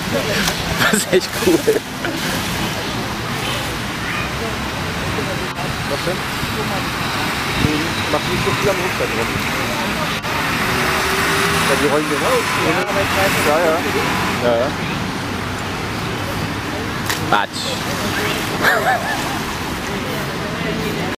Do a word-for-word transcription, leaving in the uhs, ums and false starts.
Das ist echt cool. Was denn? Mach nicht so viel am Rucksack rum. Ja, die rollen den aus. Ja, ja. Ja, ja. Batsch.